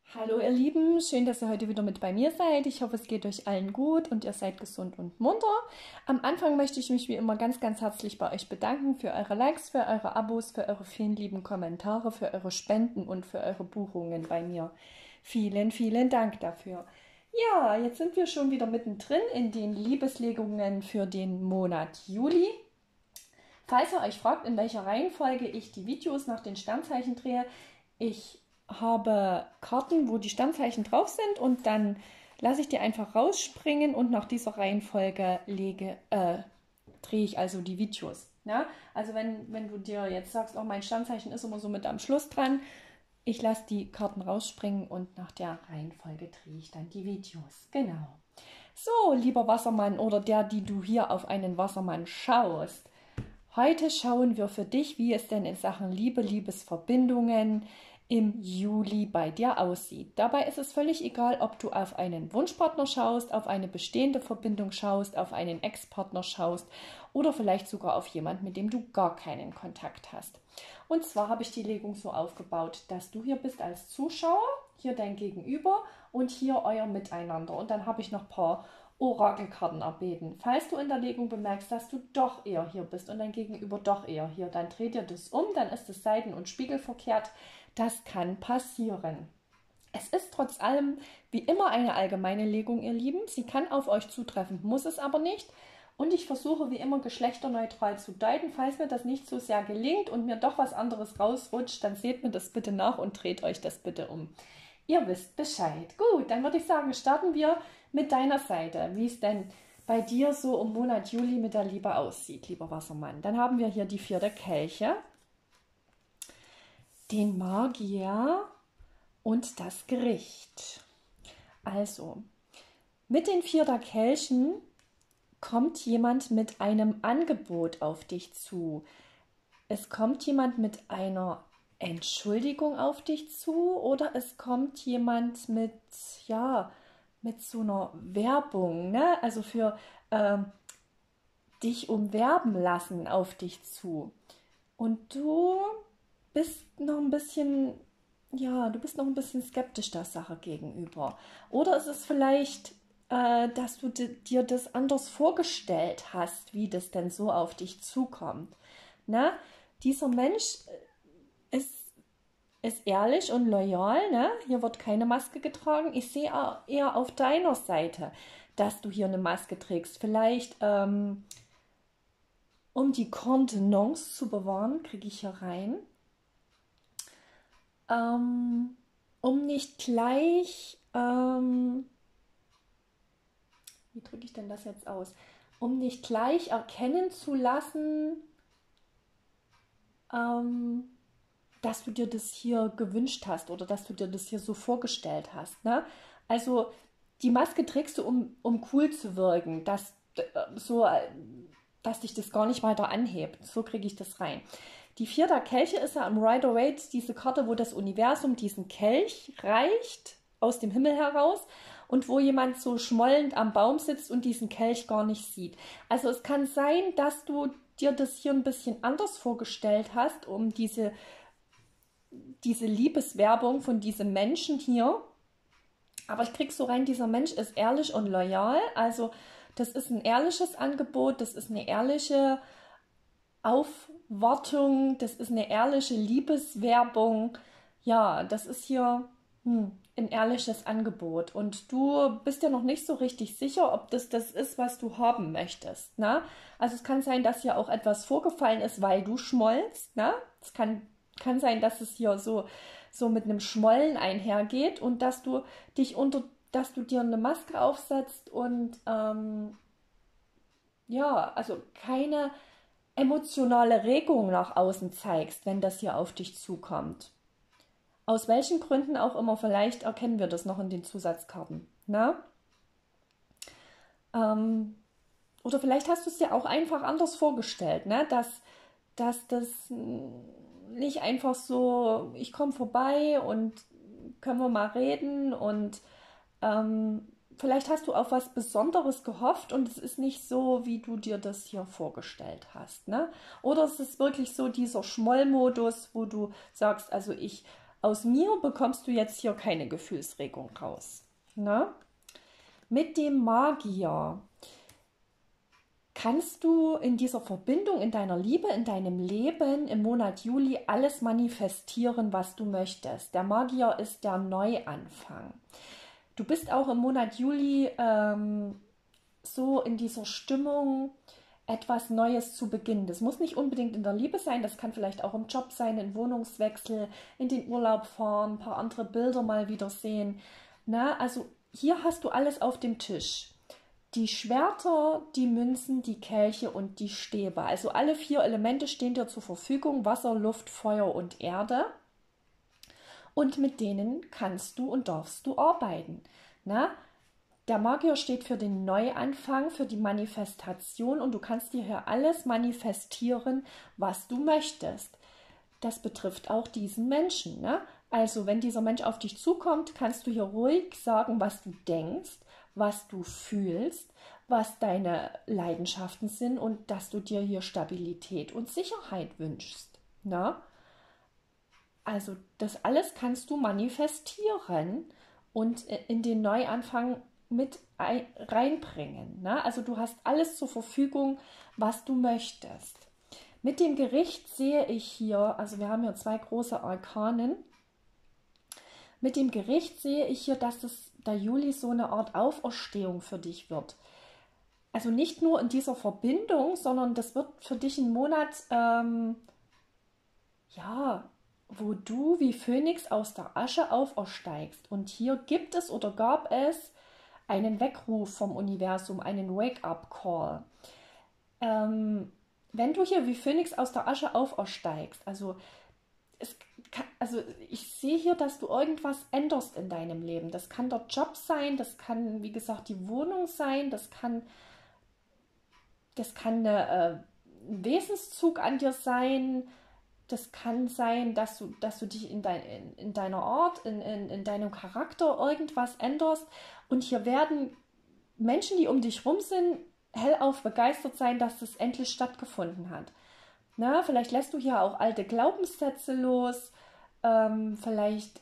Hallo ihr Lieben, schön, dass ihr heute wieder mit bei mir seid. Ich hoffe, es geht euch allen gut und ihr seid gesund und munter. Am Anfang möchte ich mich wie immer ganz herzlich bei euch bedanken für eure Likes, für eure Abos, für eure vielen lieben Kommentare, für eure Spenden und für eure Buchungen bei mir. Vielen Dank dafür. Ja, jetzt sind wir schon wieder mittendrin in den Liebeslegungen für den Monat Juli. Falls ihr euch fragt, in welcher Reihenfolge ich die Videos nach den Sternzeichen drehe, ich habe Karten, wo die Sternzeichen drauf sind und dann lasse ich die einfach rausspringen und nach dieser Reihenfolge drehe ich also die Videos. Ja? Also wenn du dir jetzt sagst, oh, mein Sternzeichen ist immer so mit am Schluss dran, ich lasse die Karten rausspringen und nach der Reihenfolge drehe ich dann die Videos. Genau. So, lieber Wassermann oder der, die du hier auf einen Wassermann schaust. Heute schauen wir für dich, wie es denn in Sachen Liebe, Liebesverbindungen im Juli bei dir aussieht. Dabei ist es völlig egal, ob du auf einen Wunschpartner schaust, auf eine bestehende Verbindung schaust, auf einen Ex-Partner schaust oder vielleicht sogar auf jemanden, mit dem du gar keinen Kontakt hast. Und zwar habe ich die Legung so aufgebaut, dass du hier bist als Zuschauer, hier dein Gegenüber und hier euer Miteinander. Und dann habe ich noch ein paar Orakelkarten erbeten. Falls du in der Legung bemerkst, dass du doch eher hier bist und dein Gegenüber doch eher hier, dann dreht ihr das um, dann ist es seiten- und spiegelverkehrt. Das kann passieren. Es ist trotz allem wie immer eine allgemeine Legung, ihr Lieben. Sie kann auf euch zutreffen, muss es aber nicht. Und ich versuche wie immer geschlechterneutral zu deuten. Falls mir das nicht so sehr gelingt und mir doch was anderes rausrutscht, dann seht mir das bitte nach und dreht euch das bitte um. Ihr wisst Bescheid. Gut, dann würde ich sagen, starten wir mit deiner Seite, wie es denn bei dir so im Monat Juli mit der Liebe aussieht, lieber Wassermann. Dann haben wir hier die 4 der Kelche, den Magier und das Gericht. Also, mit den 4 der Kelchen kommt jemand mit einem Angebot auf dich zu. Es kommt jemand mit einer Entschuldigung auf dich zu oder es kommt jemand mit, ja, mit so einer Werbung, ne? Also für dich umwerben lassen auf dich zu. Und du bist noch ein bisschen, ja, du bist noch ein bisschen skeptisch der Sache gegenüber. Oder ist es vielleicht, dass du dir das anders vorgestellt hast, wie das denn so auf dich zukommt. Ne? Dieser Mensch ist ehrlich und loyal, ne? Hier wird keine Maske getragen. Ich sehe eher auf deiner Seite, dass du hier eine Maske trägst. Vielleicht, um die Kontenance zu bewahren, kriege ich hier rein. Um nicht gleich, wie drücke ich denn das jetzt aus? Um nicht gleich erkennen zu lassen, dass du dir das hier gewünscht hast oder dass du dir das hier so vorgestellt hast. Ne? Also die Maske trägst du, um cool zu wirken, dass dich das gar nicht weiter anhebt. So kriege ich das rein. Die 4 der Kelche ist ja im Rider-Waite diese Karte, wo das Universum diesen Kelch reicht aus dem Himmel heraus und wo jemand so schmollend am Baum sitzt und diesen Kelch gar nicht sieht. Also es kann sein, dass du dir das hier ein bisschen anders vorgestellt hast, um diese Liebeswerbung von diesem Menschen hier. Aber ich kriege so rein, dieser Mensch ist ehrlich und loyal. Also das ist ein ehrliches Angebot, das ist eine ehrliche Aufwartung, das ist eine ehrliche Liebeswerbung. Ja, das ist hier ein ehrliches Angebot. Und du bist ja noch nicht so richtig sicher, ob das ist, was du haben möchtest. Ne? Also es kann sein, dass hier auch etwas vorgefallen ist, weil du schmollst. Ne? Es kann sein, dass es hier so mit einem Schmollen einhergeht und dass du dir eine Maske aufsetzt und ja, also keine emotionale Regung nach außen zeigst, wenn das hier auf dich zukommt. Aus welchen Gründen auch immer, vielleicht erkennen wir das noch in den Zusatzkarten. Ne? Oder vielleicht hast du es dir auch einfach anders vorgestellt, ne? Dass das nicht einfach so, ich komme vorbei und können wir mal reden und vielleicht hast du auf was Besonderes gehofft und es ist nicht so, wie du dir das hier vorgestellt hast. Ne? Oder es ist wirklich so dieser Schmollmodus, wo du sagst, also ich Aus mir bekommst du jetzt hier keine Gefühlsregung raus. Ne? Mit dem Magier kannst du in dieser Verbindung, in deiner Liebe, in deinem Leben im Monat Juli alles manifestieren, was du möchtest. Der Magier ist der Neuanfang. Du bist auch im Monat Juli so in dieser Stimmung, etwas Neues zu beginnen. Das muss nicht unbedingt in der Liebe sein, das kann vielleicht auch im Job sein, im Wohnungswechsel, in den Urlaub fahren, ein paar andere Bilder mal wieder sehen. Na, also hier hast du alles auf dem Tisch. Die Schwerter, die Münzen, die Kelche und die Stäbe. Also alle 4 Elemente stehen dir zur Verfügung: Wasser, Luft, Feuer und Erde. Und mit denen kannst du und darfst du arbeiten. Na? Der Magier steht für den Neuanfang, für die Manifestation, und du kannst dir hier alles manifestieren, was du möchtest. Das betrifft auch diesen Menschen. Ne? Also wenn dieser Mensch auf dich zukommt, kannst du hier ruhig sagen, was du denkst, was du fühlst, was deine Leidenschaften sind und dass du dir hier Stabilität und Sicherheit wünschst. Ne? Also das alles kannst du manifestieren und in den Neuanfang mit reinbringen. Ne? Also du hast alles zur Verfügung, was du möchtest. Mit dem Gericht sehe ich hier, also wir haben hier 2 große Arkanen. Mit dem Gericht sehe ich hier, dass der Juli so eine Art Auferstehung für dich wird. Also nicht nur in dieser Verbindung, sondern das wird für dich ein Monat, wo du wie Phönix aus der Asche aufersteigst. Und hier gibt es oder gab es einen Weckruf vom Universum, einen Wake-up-Call. Wenn du hier wie Phönix aus der Asche aufersteigst, also ich sehe hier, dass du irgendwas änderst in deinem Leben. Das kann der Job sein, das kann, wie gesagt, die Wohnung sein, das kann ein Wesenszug an dir sein, das kann sein, dass du dich in deiner Art, in deinem Charakter irgendwas änderst. Und hier werden Menschen, die um dich rum sind, hellauf begeistert sein, dass das endlich stattgefunden hat. Na, vielleicht lässt du hier auch alte Glaubenssätze los, vielleicht,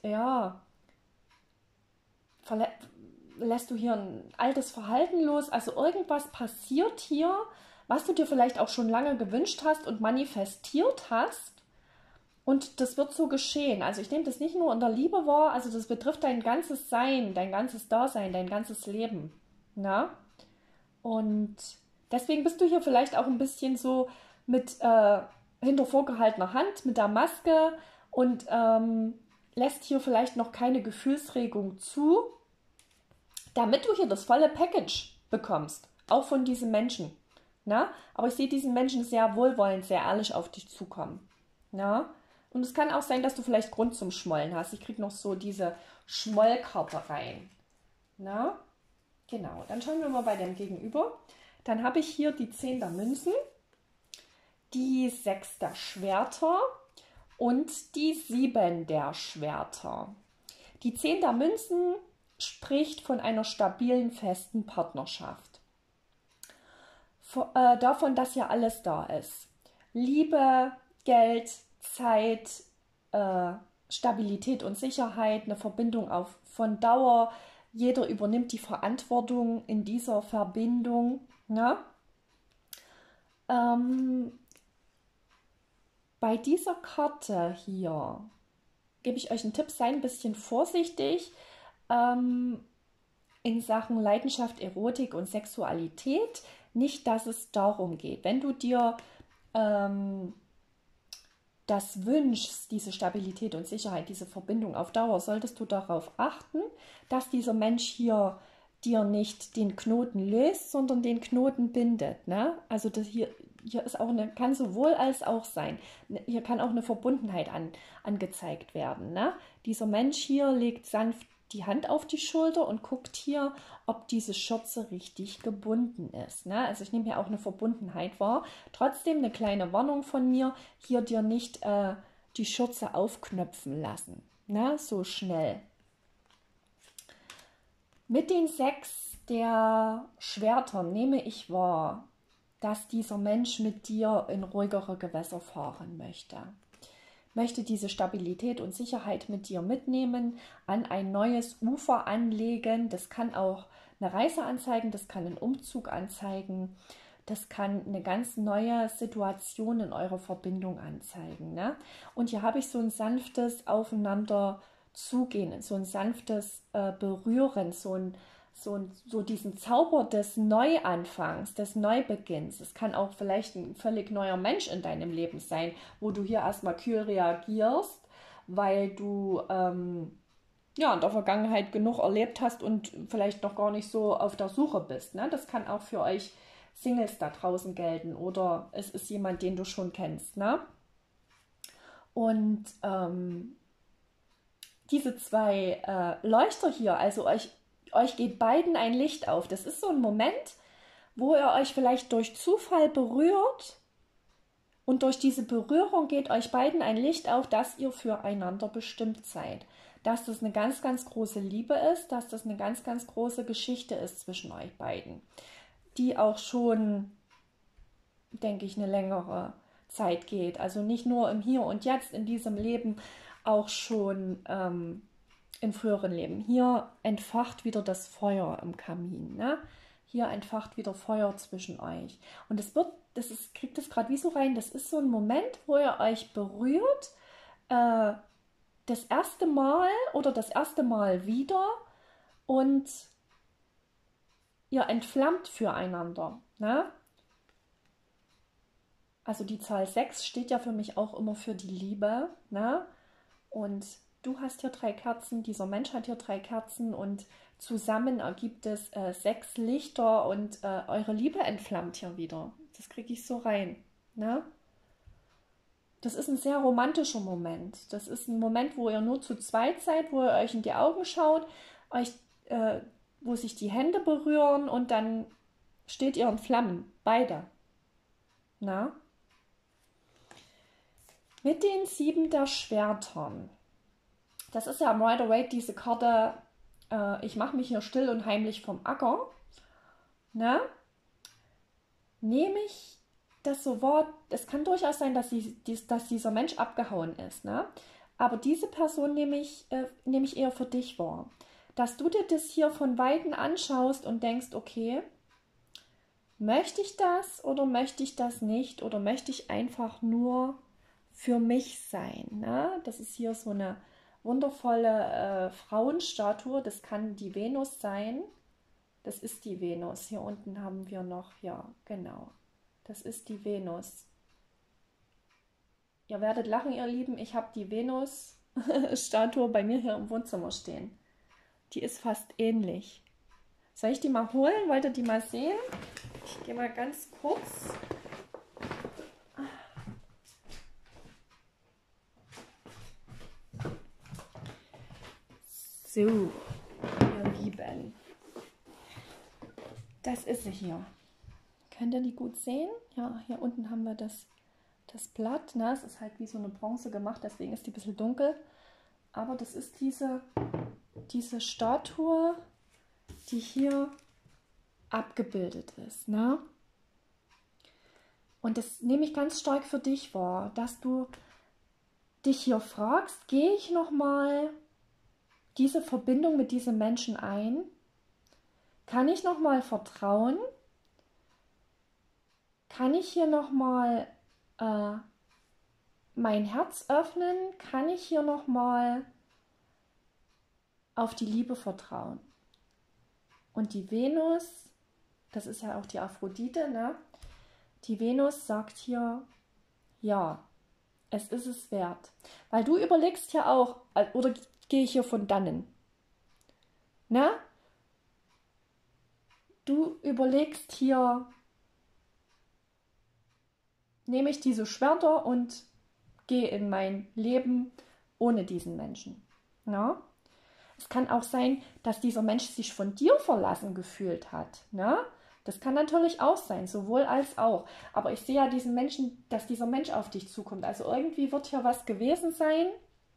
lässt du hier ein altes Verhalten los. Also irgendwas passiert hier, was du dir vielleicht auch schon lange gewünscht hast und manifestiert hast. Und das wird so geschehen. Also ich nehme das nicht nur in der Liebe wahr, also das betrifft dein ganzes Sein, dein ganzes Dasein, dein ganzes Leben. Na? Und deswegen bist du hier vielleicht auch ein bisschen so mit hinter vorgehaltener Hand, mit der Maske und lässt hier vielleicht noch keine Gefühlsregung zu, damit du hier das volle Package bekommst, auch von diesem Menschen. Na? Aber ich sehe diesen Menschen sehr wohlwollend, sehr ehrlich auf dich zukommen. Na? Und es kann auch sein, dass du vielleicht Grund zum Schmollen hast. Ich kriege noch so diese Schmollkarte rein. Na? Genau, dann schauen wir mal bei dem Gegenüber. Dann habe ich hier die 10 der Münzen, die 6 der Schwerter und die 7 der Schwerter. Die 10 der Münzen spricht von einer stabilen, festen Partnerschaft. Davon, dass ja alles da ist. Liebe, Geld, Zeit, Stabilität und Sicherheit, eine Verbindung von Dauer. Jeder übernimmt die Verantwortung in dieser Verbindung. Ne? Bei dieser Karte hier gebe ich euch einen Tipp: Sei ein bisschen vorsichtig in Sachen Leidenschaft, Erotik und Sexualität. Nicht, dass es darum geht. Wenn du dir das wünschst, diese Stabilität und Sicherheit, diese Verbindung auf Dauer, solltest du darauf achten, dass dieser Mensch hier dir nicht den Knoten löst, sondern den Knoten bindet. Ne? Also das hier ist auch kann sowohl als auch sein. Hier kann auch eine Verbundenheit angezeigt werden. Ne? Dieser Mensch hier legt sanft die Hand auf die Schulter und guckt hier, ob diese Schürze richtig gebunden ist. Ne? Also ich nehme hier auch eine Verbundenheit wahr. Trotzdem eine kleine Warnung von mir: Hier dir nicht die Schürze aufknöpfen lassen. Ne? So schnell. Mit den 6 der Schwerter nehme ich wahr, dass dieser Mensch mit dir in ruhigere Gewässer fahren möchte. möchte diese Stabilität und Sicherheit mit dir mitnehmen, an ein neues Ufer anlegen. Das kann auch eine Reise anzeigen, das kann einen Umzug anzeigen, das kann eine ganz neue Situation in eurer Verbindung anzeigen. Ne? Und hier habe ich so ein sanftes Aufeinander zugehen, so ein sanftes Berühren, so diesen Zauber des Neuanfangs, des Neubeginns. Es kann auch vielleicht ein völlig neuer Mensch in deinem Leben sein, wo du hier erstmal kühl reagierst, weil du ja, in der Vergangenheit genug erlebt hast und vielleicht noch gar nicht so auf der Suche bist. Ne? Das kann auch für euch Singles da draußen gelten oder es ist jemand, den du schon kennst. Ne? Und diese zwei Leuchter hier, also euch geht beiden ein Licht auf. Das ist so ein Moment, wo ihr euch vielleicht durch Zufall berührt und durch diese Berührung geht euch beiden ein Licht auf, dass ihr füreinander bestimmt seid. Dass das eine ganz, ganz große Liebe ist, dass das eine ganz, ganz große Geschichte ist zwischen euch beiden, die auch schon, denke ich, eine längere Zeit geht. Also nicht nur im Hier und Jetzt in diesem Leben, auch schon in früheren Leben. Hier entfacht wieder das Feuer im Kamin. Ne? Hier entfacht wieder Feuer zwischen euch. Und kriegt es gerade wie so rein, das ist so ein Moment, wo ihr euch berührt, das erste Mal oder das erste Mal wieder und ihr entflammt füreinander. Ne? Also die Zahl 6 steht ja für mich auch immer für die Liebe. Ne? Und du hast hier 3 Kerzen, dieser Mensch hat hier 3 Kerzen und zusammen ergibt es 6 Lichter und eure Liebe entflammt hier wieder. Das kriege ich so rein. Ne? Das ist ein sehr romantischer Moment. Das ist ein Moment, wo ihr nur zu zweit seid, wo ihr euch in die Augen schaut, wo sich die Hände berühren und dann steht ihr in Flammen. Beide. Na? Mit den 7 der Schwertern. Das ist ja am Rider-Waite diese Karte, ich mache mich hier still und heimlich vom Acker. Ne? Nehme ich das so wahr, es kann durchaus sein, dass dieser Mensch abgehauen ist. Ne? Aber diese Person nehme ich eher für dich wahr. Dass du dir das hier von Weitem anschaust und denkst, okay, möchte ich das oder möchte ich das nicht? Oder möchte ich einfach nur für mich sein? Ne? Das ist hier so eine wundervolle Frauenstatue. Das kann die Venus sein. Das ist die Venus. Hier unten haben wir noch, ja, genau. Das ist die Venus. Ihr werdet lachen, ihr Lieben. Ich habe die Venus-Statue bei mir hier im Wohnzimmer stehen. Die ist fast ähnlich. Soll ich die mal holen? Wollt ihr die mal sehen? Ich gehe mal ganz kurz. So, ihr Lieben. Das ist sie hier. Könnt ihr die gut sehen? Ja, hier unten haben wir das Blatt. Na, es ist halt wie so eine Bronze gemacht, deswegen ist die ein bisschen dunkel. Aber das ist diese Statue, die hier abgebildet ist. Ne? Und das nehme ich ganz stark für dich wahr, dass du dich hier fragst, gehe ich nochmal diese Verbindung mit diesem Menschen ein? Kann ich nochmal vertrauen? Kann ich hier nochmal mein Herz öffnen? Kann ich hier nochmal auf die Liebe vertrauen? Und die Venus, das ist ja auch die Aphrodite, ne? Die Venus sagt hier, ja, es ist es wert. Weil du überlegst ja auch, oder gehe ich hier von dannen? Ne? Du überlegst hier, nehme ich diese Schwerter und gehe in mein Leben ohne diesen Menschen. Ne? Es kann auch sein, dass dieser Mensch sich von dir verlassen gefühlt hat. Ne? Das kann natürlich auch sein, sowohl als auch. Aber ich sehe ja diesen Menschen, dass dieser Mensch auf dich zukommt. Also irgendwie wird hier was gewesen sein,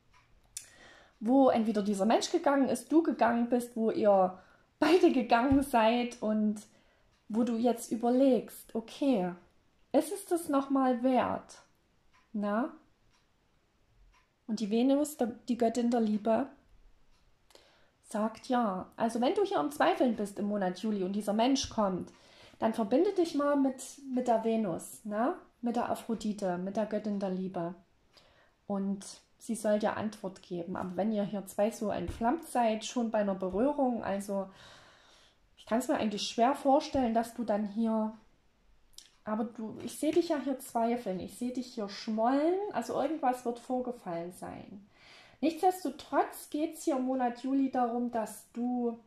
wo entweder dieser Mensch gegangen ist, du gegangen bist, wo ihr beide gegangen seid und wo du jetzt überlegst, okay, ist es das nochmal wert? Na? Und die Venus, die Göttin der Liebe, sagt ja. Also wenn du hier im Zweifeln bist im Monat Juli und dieser Mensch kommt, dann verbinde dich mal mit der Venus, ne? Mit der Aphrodite, mit der Göttin der Liebe. Und sie soll dir Antwort geben. Aber wenn ihr hier zwei so entflammt seid, schon bei einer Berührung, also ich kann es mir eigentlich schwer vorstellen, dass du dann hier, aber ich sehe dich ja hier zweifeln, ich sehe dich hier schmollen, also irgendwas wird vorgefallen sein. Nichtsdestotrotz geht es hier im Monat Juli darum, dass du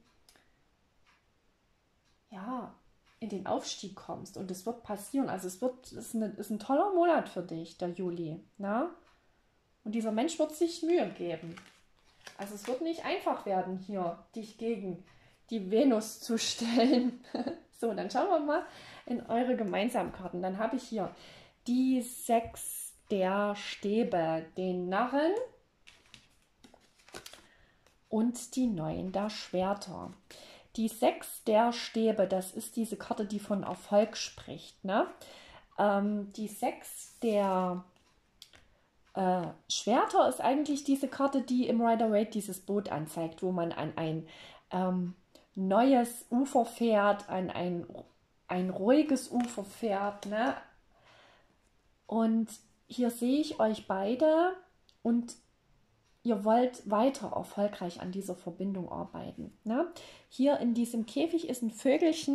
ja in den Aufstieg kommst und es wird passieren. Also es ist ein toller Monat für dich, der Juli. Na? Und dieser Mensch wird sich Mühe geben. Also es wird nicht einfach werden, hier dich gegen die Venus zu stellen. So, dann schauen wir mal in eure Gemeinsamkeiten. Dann habe ich hier die 6 der Stäbe, den Narren und die 9 der Schwerter. Die 6 der Stäbe, das ist diese Karte, die von Erfolg spricht. Ne? Die 6 der Schwerter ist eigentlich diese Karte, die im Rider-Waite dieses Boot anzeigt, wo man an ein neues Ufer fährt, an ein ruhiges Ufer fährt. Ne? Und hier sehe ich euch beide und ihr wollt weiter erfolgreich an dieser Verbindung arbeiten. Ne? Hier in diesem Käfig ist ein Vögelchen.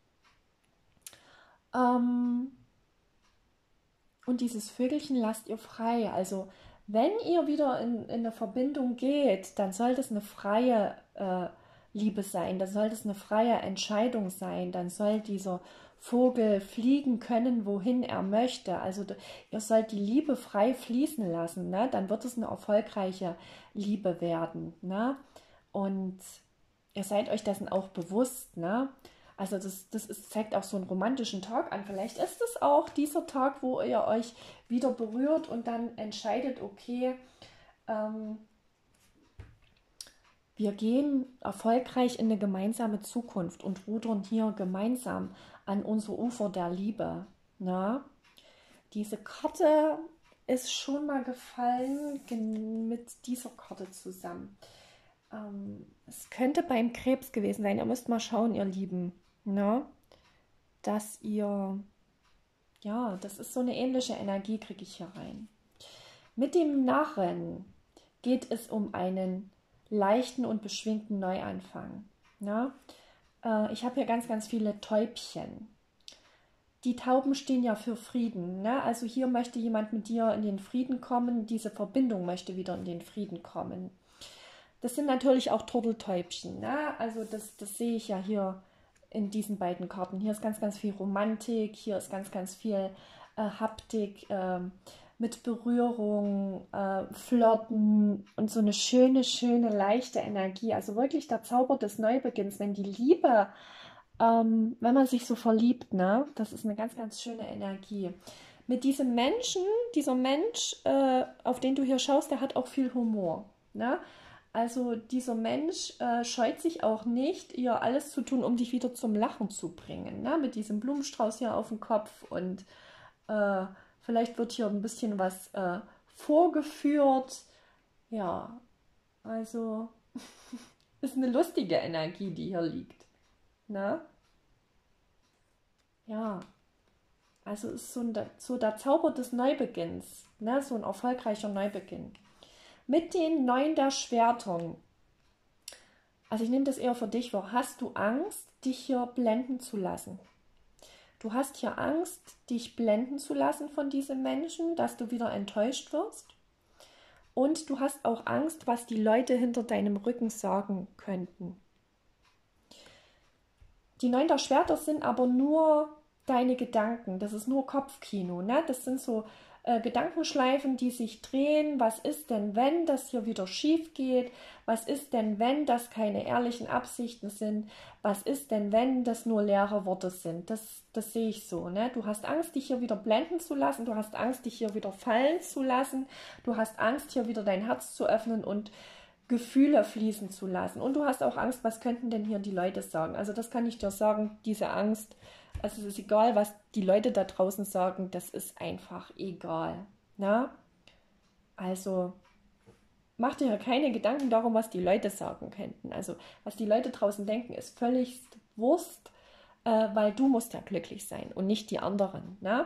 Und dieses Vögelchen lasst ihr frei. Also wenn ihr wieder in eine Verbindung geht, dann soll das eine freie Liebe sein. Dann soll das eine freie Entscheidung sein. Dann soll dieser Vogel fliegen können, wohin er möchte. Also ihr sollt die Liebe frei fließen lassen. Ne? Dann wird es eine erfolgreiche Liebe werden. Ne? Und ihr seid euch dessen auch bewusst. Ne? Also zeigt auch so einen romantischen Tag an. Vielleicht ist es auch dieser Tag, wo ihr euch wieder berührt und dann entscheidet, okay, wir gehen erfolgreich in eine gemeinsame Zukunft und rudern hier gemeinsam an unser Ufer der Liebe. Na? Diese Karte ist schon mal gefallen mit dieser Karte zusammen. Es könnte beim Krebs gewesen sein. Ihr müsst mal schauen, ihr Lieben. Na? Dass ihr, ja, das ist so eine ähnliche Energie, kriege ich hier rein. Mit dem Narren geht es um einen leichten und beschwingten Neuanfang. Ja? Ich habe hier ganz, ganz viele Täubchen. Die Tauben stehen ja für Frieden. Ne? Also hier möchte jemand mit dir in den Frieden kommen. Diese Verbindung möchte wieder in den Frieden kommen. Das sind natürlich auch Turteltäubchen. Ne? Also das sehe ich ja hier in diesen beiden Karten. Hier ist ganz, ganz viel Romantik. Hier ist ganz, ganz viel Haptik, mit Berührung, Flirten und so eine schöne, schöne, leichte Energie. Also wirklich der Zauber des Neubeginns, wenn die Liebe, wenn man sich so verliebt, ne, das ist eine ganz, ganz schöne Energie. Mit diesem Menschen, dieser Mensch, auf den du hier schaust, der hat auch viel Humor. Ne? Also dieser Mensch scheut sich auch nicht, ihr alles zu tun, um dich wieder zum Lachen zu bringen. Ne? Mit diesem Blumenstrauß hier auf dem Kopf und vielleicht wird hier ein bisschen was vorgeführt. Ja, also ist eine lustige Energie, die hier liegt. Ne? Ja, also ist so der Zauber des Neubeginns. Ne? So ein erfolgreicher Neubeginn. Mit den 9 der Schwertern. Also ich nehme das eher für dich vor. Hast du Angst, dich hier blenden zu lassen? Du hast hier Angst, dich blenden zu lassen von diesem Menschen, dass du wieder enttäuscht wirst. Und du hast auch Angst, was die Leute hinter deinem Rücken sagen könnten. Die 9 der Schwerter sind aber nur deine Gedanken. Das ist nur Kopfkino. Ne? Das sind so Gedankenschleifen, die sich drehen. Was ist denn, wenn das hier wieder schief geht? Was ist denn, wenn das keine ehrlichen Absichten sind? Was ist denn, wenn das nur leere Worte sind? Das sehe ich so. Ne? Du hast Angst, dich hier wieder blenden zu lassen. Du hast Angst, dich hier wieder fallen zu lassen. Du hast Angst, hier wieder dein Herz zu öffnen und Gefühle fließen zu lassen. Und du hast auch Angst, was könnten denn hier die Leute sagen? Also das kann ich dir sagen, diese Angst. Also es ist egal, was die Leute da draußen sagen, das ist einfach egal. Ne? Also mach dir keine Gedanken darum, was die Leute sagen könnten. Also was die Leute draußen denken, ist völlig Wurst, weil du musst ja glücklich sein und nicht die anderen. Ne?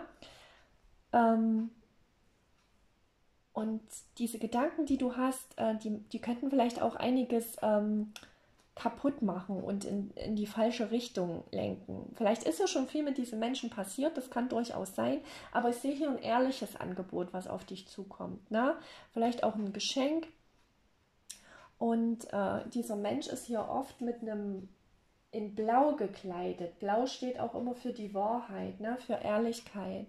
Und diese Gedanken, die du hast, die könnten vielleicht auch einiges kaputt machen und in die falsche Richtung lenken. Vielleicht ist ja schon viel mit diesen Menschen passiert, das kann durchaus sein, aber ich sehe hier ein ehrliches Angebot, was auf dich zukommt. Ne? Vielleicht auch ein Geschenk. Und dieser Mensch ist hier oft mit einem in Blau gekleidet. Blau steht auch immer für die Wahrheit, ne? Für Ehrlichkeit.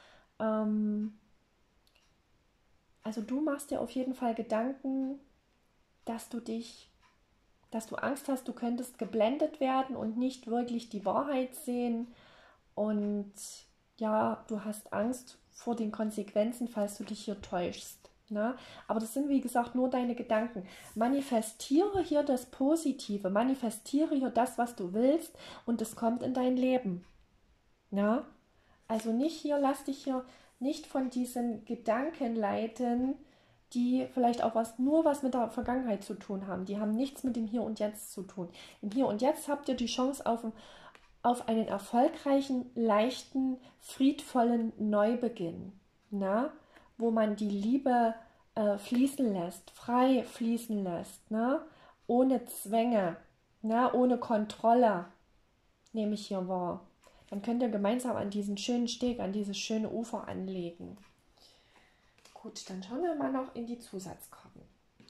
Also du machst dir auf jeden Fall Gedanken, dass du Angst hast, du könntest geblendet werden und nicht wirklich die Wahrheit sehen. Und ja, du hast Angst vor den Konsequenzen, falls du dich hier täuschst. Ne? Aber das sind, wie gesagt, nur deine Gedanken. Manifestiere hier das Positive, manifestiere hier das, was du willst, und es kommt in dein Leben. Ja? Also lass dich hier nicht von diesen Gedanken leiten, die vielleicht auch nur was mit der Vergangenheit zu tun haben. Die haben nichts mit dem Hier und Jetzt zu tun. Im Hier und Jetzt habt ihr die Chance auf einen erfolgreichen, leichten, friedvollen Neubeginn, na? Wo man die Liebe fließen lässt, frei fließen lässt, na? Ohne Zwänge, na? Ohne Kontrolle, nehme ich hier wahr. Dann könnt ihr gemeinsam an diesen schönen Steg, an dieses schöne Ufer anlegen. Gut, dann schauen wir mal noch in die Zusatzkarten.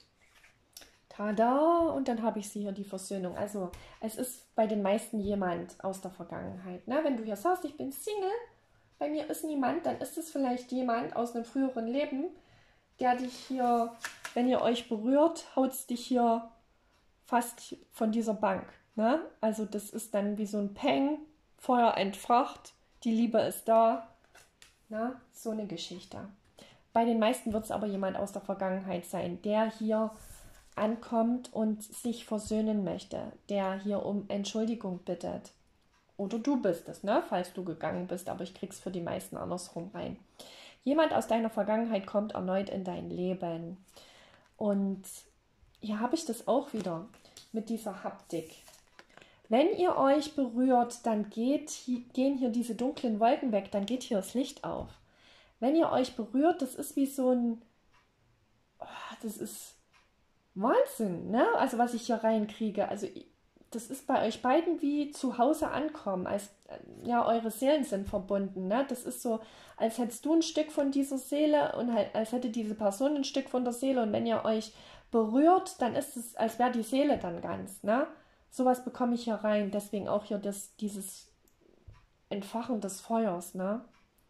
Tada! Und dann habe ich sie hier, die Versöhnung. Also es ist bei den meisten jemand aus der Vergangenheit. Ne? Wenn du hier sagst, ich bin Single, bei mir ist niemand, dann ist es vielleicht jemand aus einem früheren Leben, der dich hier, wenn ihr euch berührt, haut es dich hier fast von dieser Bank. Ne? Also das ist dann wie so ein Peng, Feuer entfacht, die Liebe ist da. Na? So eine Geschichte. Bei den meisten wird es aber jemand aus der Vergangenheit sein, der hier ankommt und sich versöhnen möchte, der hier um Entschuldigung bittet. Oder du bist es, ne? Falls du gegangen bist, aber ich krieg's für die meisten andersrum rein. Jemand aus deiner Vergangenheit kommt erneut in dein Leben. Und hier habe ich das auch wieder mit dieser Haptik. Wenn ihr euch berührt, dann gehen hier diese dunklen Wolken weg, dann geht hier das Licht auf. Wenn ihr euch berührt, das ist wie so ein, das ist Wahnsinn, ne? Also was ich hier reinkriege. Also das ist bei euch beiden wie zu Hause ankommen, als ja, eure Seelen sind verbunden, ne? Das ist so, als hättest du ein Stück von dieser Seele und halt, als hätte diese Person ein Stück von der Seele, und wenn ihr euch berührt, dann ist es, als wäre die Seele dann ganz, ne? Sowas bekomme ich hier rein, deswegen auch hier dieses Entfachen des Feuers, ne?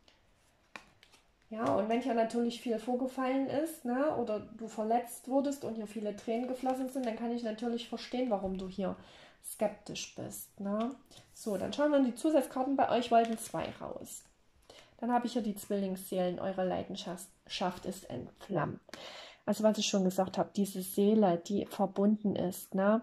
Ja, und wenn hier natürlich viel vorgefallen ist, ne, oder du verletzt wurdest und hier viele Tränen geflossen sind, dann kann ich natürlich verstehen, warum du hier skeptisch bist. Ne? So, dann schauen wir in die Zusatzkarten. Bei euch wollten 2 raus. Dann habe ich hier die Zwillingsseelen. Eure Leidenschaft ist entflammt. Also was ich schon gesagt habe, diese Seele, die verbunden ist. Ne?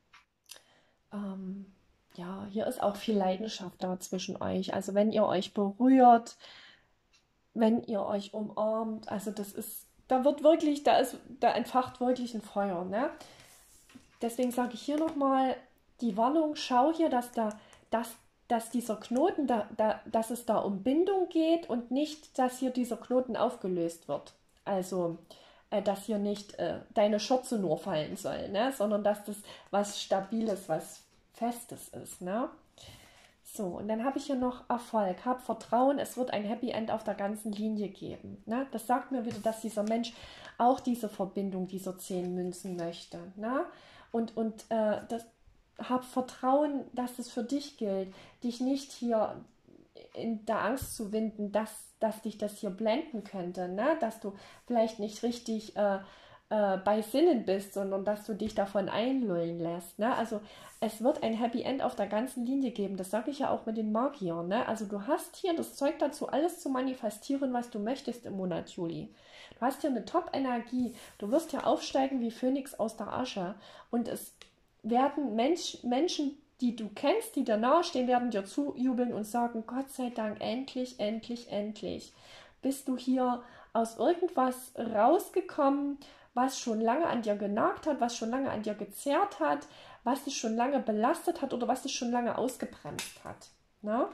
Ja, hier ist auch viel Leidenschaft da zwischen euch. Also wenn ihr euch berührt, wenn ihr euch umarmt, also das ist, da entfacht wirklich ein Feuer, ne? Deswegen sage ich hier nochmal die Warnung, schau hier, dass dieser Knoten, dass es da um Bindung geht und nicht, dass hier dieser Knoten aufgelöst wird. Also, dass hier nicht deine Schürze nur fallen soll, ne? Sondern dass das was Stabiles, was Festes ist, ne? So, und dann habe ich hier noch Erfolg, hab Vertrauen, es wird ein Happy End auf der ganzen Linie geben. Ne? Das sagt mir wieder, dass dieser Mensch auch diese Verbindung dieser 10 Münzen möchte. Ne? Und hab Vertrauen, dass es für dich gilt, dich nicht hier in der Angst zu winden, dass dich das hier blenden könnte, ne? Dass du vielleicht nicht richtig bei Sinnen bist, sondern dass du dich davon einlullen lässt. Ne? Also es wird ein Happy End auf der ganzen Linie geben. Das sage ich ja auch mit den Magiern. Ne? Also du hast hier das Zeug dazu, alles zu manifestieren, was du möchtest im Monat Juli. Du hast hier eine Top-Energie. Du wirst hier aufsteigen wie Phönix aus der Asche. Und es werden Menschen, die du kennst, die dir nahestehen, werden dir zujubeln und sagen, Gott sei Dank, endlich, endlich, endlich bist du hier aus irgendwas rausgekommen, was schon lange an dir genagt hat, was schon lange an dir gezerrt hat, was dich schon lange belastet hat oder was dich schon lange ausgebremst hat. Ne?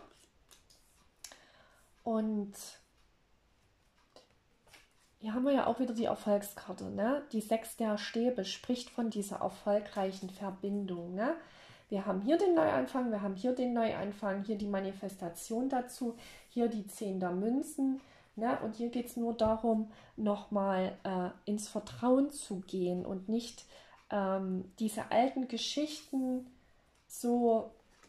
Und hier haben wir ja auch wieder die Erfolgskarte. Ne? Die 6 der Stäbe spricht von dieser erfolgreichen Verbindung. Ne? Wir haben hier den Neuanfang, wir haben hier den Neuanfang, hier die Manifestation dazu, hier die 10 der Münzen. Ne? Und hier geht es nur darum, nochmal ins Vertrauen zu gehen und nicht diese alten Geschichten so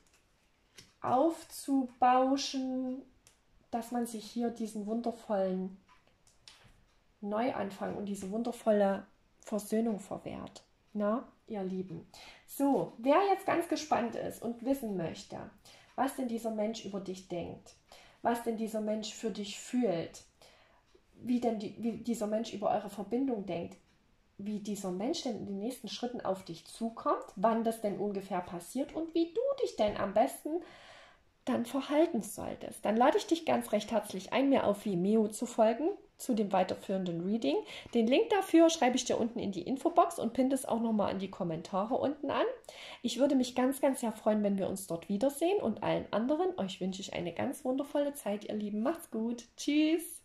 aufzubauschen, dass man sich hier diesen wundervollen Neuanfang und diese wundervolle Versöhnung verwehrt. Na, ihr Lieben. So, wer jetzt ganz gespannt ist und wissen möchte, was denn dieser Mensch über dich denkt, was denn dieser Mensch für dich fühlt, wie dieser Mensch über eure Verbindung denkt, wie dieser Mensch denn in den nächsten Schritten auf dich zukommt, wann das denn ungefähr passiert und wie du dich denn am besten dann verhalten solltest, dann lade ich dich ganz recht herzlich ein, mir auf Vimeo zu folgen zu dem weiterführenden Reading. Den Link dafür schreibe ich dir unten in die Infobox und pinne es auch nochmal an die Kommentare unten an. Ich würde mich ganz, ganz sehr freuen, wenn wir uns dort wiedersehen und allen anderen, euch wünsche ich eine ganz wundervolle Zeit, ihr Lieben. Macht's gut. Tschüss.